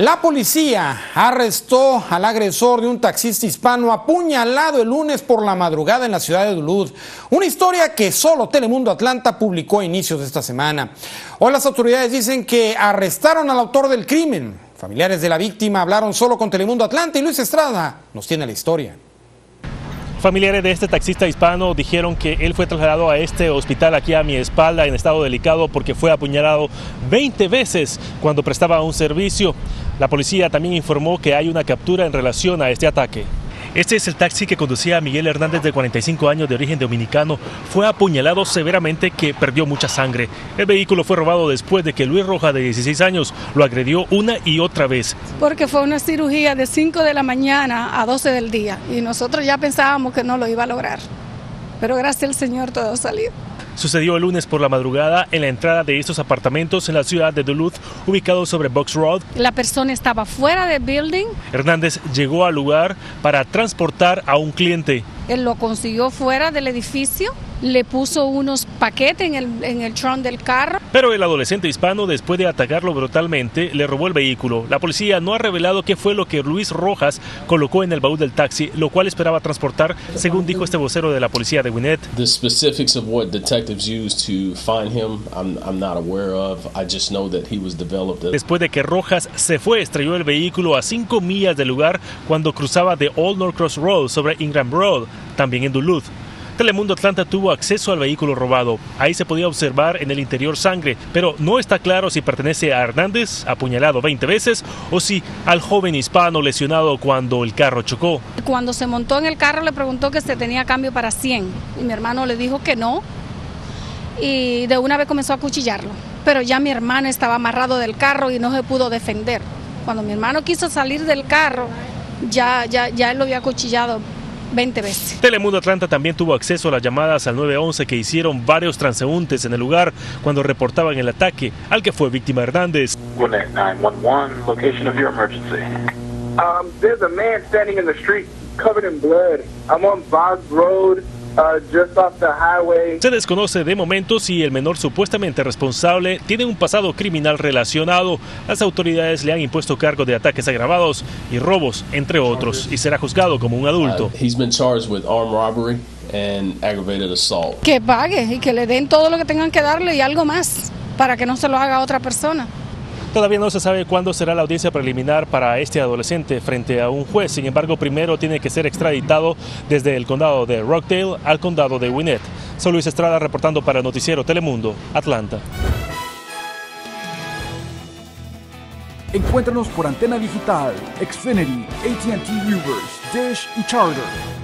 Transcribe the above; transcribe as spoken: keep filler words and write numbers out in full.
La policía arrestó al agresor de un taxista hispano apuñalado el lunes por la madrugada en la ciudad de Duluth. Una historia que solo Telemundo Atlanta publicó a inicios de esta semana. Hoy las autoridades dicen que arrestaron al autor del crimen. Familiares de la víctima hablaron solo con Telemundo Atlanta y Luis Estrada nos tiene la historia. Familiares de este taxista hispano dijeron que él fue trasladado a este hospital aquí a mi espalda en estado delicado porque fue apuñalado veinte veces cuando prestaba un servicio. La policía también informó que hay una captura en relación a este ataque. Este es el taxi que conducía a Miguel Hernández, de cuarenta y cinco años, de origen dominicano. Fue apuñalado severamente, que perdió mucha sangre. El vehículo fue robado después de que Luis Rojas, de dieciséis años, lo agredió una y otra vez. Porque fue una cirugía de cinco de la mañana a doce del día y nosotros ya pensábamos que no lo iba a lograr. Pero gracias al Señor todo salió. Sucedió el lunes por la madrugada en la entrada de estos apartamentos en la ciudad de Duluth, ubicados sobre Box Road. La persona estaba fuera del building. Hernández llegó al lugar para transportar a un cliente. Él lo consiguió fuera del edificio, le puso unos paquetes en el, en el trunk del carro. Pero el adolescente hispano, después de atacarlo brutalmente, le robó el vehículo. La policía no ha revelado qué fue lo que Luis Rojas colocó en el baúl del taxi, lo cual esperaba transportar, según dijo este vocero de la policía de Gwinnett. The specifics of what detectives used to find him, I'm, I'm not aware of. I just know that he was developed. Después de que Rojas se fue, estrelló el vehículo a cinco millas del lugar cuando cruzaba de Old Norcross Road sobre Ingram Road, también en Duluth. Telemundo Atlanta tuvo acceso al vehículo robado. Ahí se podía observar en el interior sangre, pero no está claro si pertenece a Hernández, apuñalado veinte veces, o si al joven hispano lesionado cuando el carro chocó. Cuando se montó en el carro le preguntó que si tenía cambio para cien y mi hermano le dijo que no y de una vez comenzó a acuchillarlo. Pero ya mi hermano estaba amarrado del carro y no se pudo defender. Cuando mi hermano quiso salir del carro, ya, ya, ya él lo había acuchillado veinte veces. Telemundo Atlanta también tuvo acceso a las llamadas al nueve once que hicieron varios transeúntes en el lugar cuando reportaban el ataque al que fue víctima Hernández. Gwinnett nine one one, location of your emergency. Um, there's a man standing in the street covered in blood. I'm on Boggs Road. Uh, just off the highway. Se desconoce de momento si el menor supuestamente responsable tiene un pasado criminal relacionado. Las autoridades le han impuesto cargos de ataques agravados y robos, entre otros, y será juzgado como un adulto. Uh, he's been charged with armed robbery and aggravated assault. Que pague y que le den todo lo que tengan que darle y algo más para que no se lo haga a otra persona. Todavía no se sabe cuándo será la audiencia preliminar para este adolescente frente a un juez. Sin embargo, primero tiene que ser extraditado desde el condado de Rockdale al condado de Gwinnett. Soy Luis Estrada reportando para el noticiero Telemundo, Atlanta. Encuéntranos por antena digital, Xfinity, A T and T Uverse, Dish y Charter.